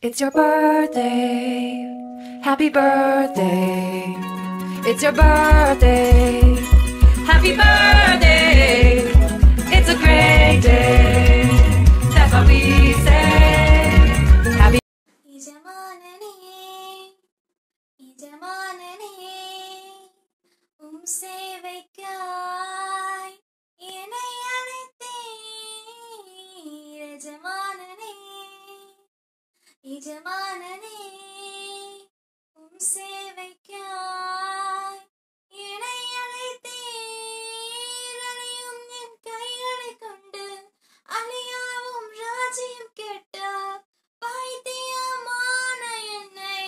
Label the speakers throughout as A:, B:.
A: It's your birthday. Happy birthday. It's your birthday. Happy birthday. It's a great day. That's what we say. Happy
B: Yejamaanane, yejamananey, சேவைக்காய் என்னை அழைத்தீர். எஜமானனே, எஜமானனே, சேவைக்காய் என்னை அழைத்தீர். அழியும் என் கைகளைக் கொண்டு அழியாவும் ராஜ்யம் கேட்டார். பைத்தியமான என்னை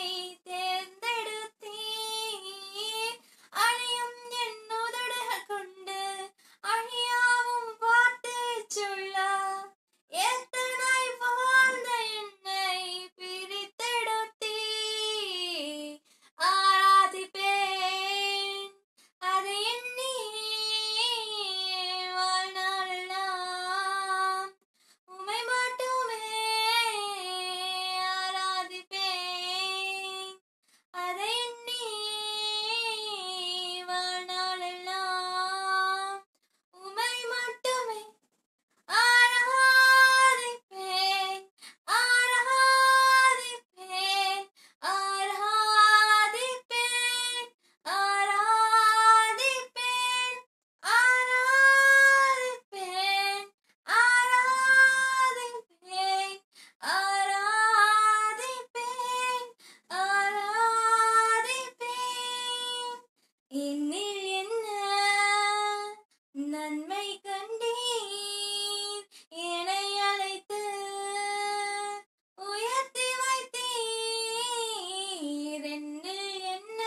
B: தேர்ந்தெடுத்தீர். அழியும் என் உதடுகள் கொண்டு அழியாவும் வார்த்தை சொல்ல எத்தனை வாழ்ந்த என்னை பிரித்தெடுத்தீர். ஆராதிப்பேன் அதை எண்ணி வாழ்நாளெல்லாம் உம்மை மட்டுமே ஆராதிப்பேன் அதை எண்ணி வாழ்நாளெல்லாம் உம்மை மட்டுமே ஆராதிப்பேன் ஆராதிப்பேன் ஆராதிப்பேன் ஆராதிப்பேன் ஆராதிப்பேன் ஆராதிப்பேன் ஆராதிப்பேன் ஆராதிப்பேன். என்னில் என்ன நன்மை கண்டீர். என்னை அழைத்து உயர்த்தி வைத்தீர். என்னில் என்ன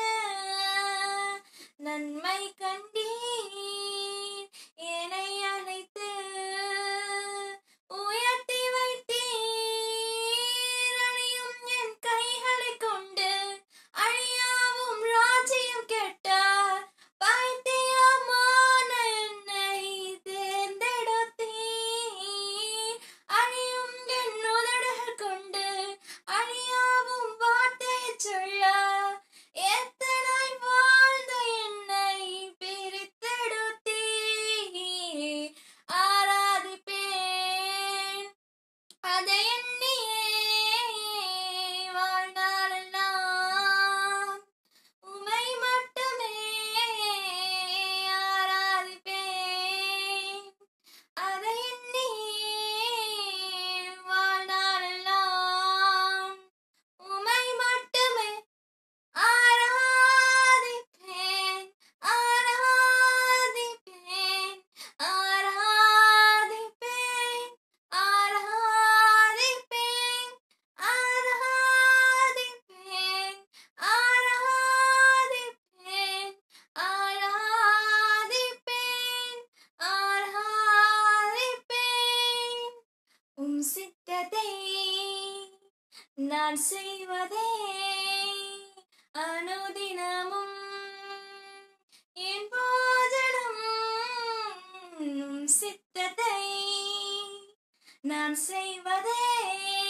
B: நன்மை கண்டீர். என்னை அழைத்து உயர்த்தி வைத்தீர். அழியும் என் கைகளைக் கொண்டு அழியாவும் ராஜ்யம் கேட்டார். பைத்தியமான என்னை தேர்ந்தெடுத்தீர். அழியும் என் உதடுகள் கொண்டு அழியாவும் வார்த்தை சொல்ல எத்தனை வாழ்ந்த என்னை பிரித்தெடுத்தீர். ஆராதிப்பேன் அதை எண்ணியே வாழ்நாளெல்லாம் உம்மை மட்டுமே ஆராதிப்பேன் அதை எண்ணியே வாழ்நாளெல்லாம் உம்மை மட்டுமே ஆராதிப்பேன் ஆராதிப்பேன் ஆராதிப்பேன் ஆராதிப்பேன் ஆராதிப்பேன் ஆராதிப்பேன் ஆராதிப்பேன் ஆராதிப்பேன். உம் சித்தத்தை நான் செய்வதே அனுதினமும் என் போஜனம். உம் சித்தத்தை நான் செய்வதே